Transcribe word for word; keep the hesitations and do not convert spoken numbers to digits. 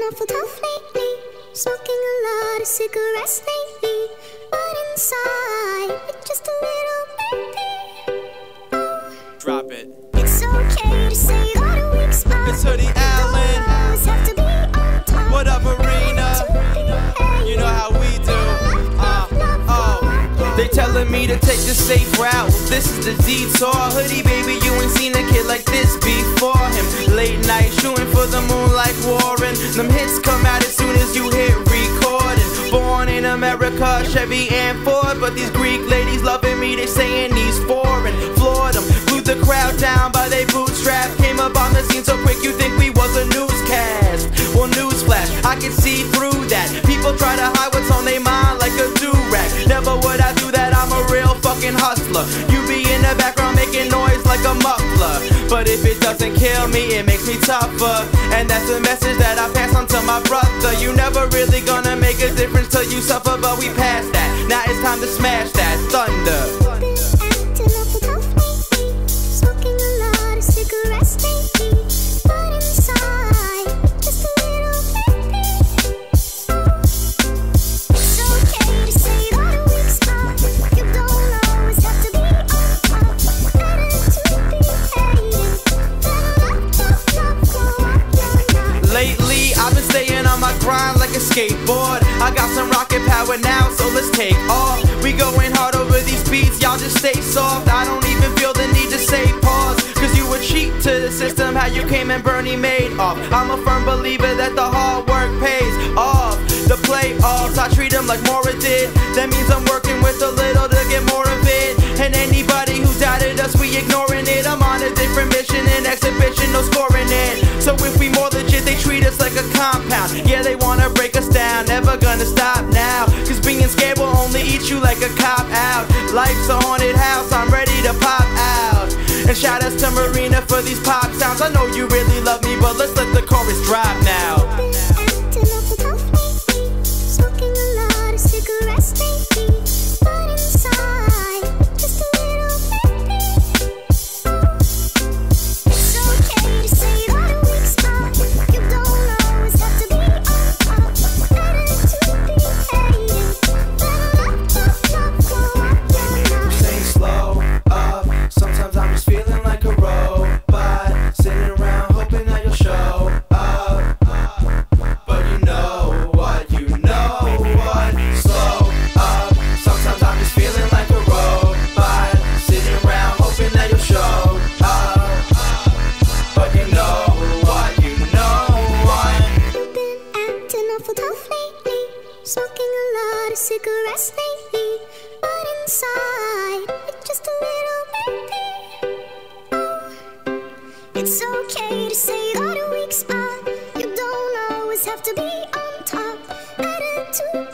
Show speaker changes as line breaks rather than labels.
awful tough lately, smoking a lot of cigarettes lately, but inside, it's just a little baby. Oh.
Drop it.
It's okay to say that a weak spot.
It's Hoodie Allen.
Always have to be on top.
What up, Marina? You know how we do. Uh, oh. They telling me to take the safe route. This is the detour. Hoodie, baby, you ain't seen a kid like this before him. Late night shooting for the moon like Warren. Them hits come out as soon as you hit recording. Born in America, Chevy and Ford, but these Greek ladies loving me. They saying he's foreign. Floored them, glued the crowd down by they bootstraps. Came up on the scene so quick you think we was a newscast. Well, newsflash, I can see through that. People try to hide what's on their mind like a do-rag. Never would I do that, I'm a real fucking hustler. You be in the background making noise like a muffler, but if it doesn't kill me, it makes me tougher. And that's the message that I pass on to my brother. You never really gonna make a difference till you suffer, but we passed that. Now it's time to smash that thunder. Grind like a skateboard. I got some rocket power now, so let's take off. We going hard over these beats, y'all just stay soft. I don't even feel the need to say pause, cause you were cheap to the system, how you came and Bernie made off. I'm a firm believer that the hard work pays off. The playoffs, I treat them like Mora did. That means I'm working with a little to get more of it. And anybody who doubted us, we ignoring it. I'm on a different mission, an exhibition, no scoring it. So if we more legit, they treat us like a compound. Yeah, they wanna break us down, never gonna stop now. Cause being scared will only eat you like a cop out. Life's a haunted house, I'm ready to pop out. And shout outs to Marina for these pop sounds. I know you really love me, but let's let the chorus drop now.
Smoking a lot of cigarettes lately, but inside, it's just a little baby. Oh. It's okay to say that a weak spot. You don't always have to be on top. Attitude.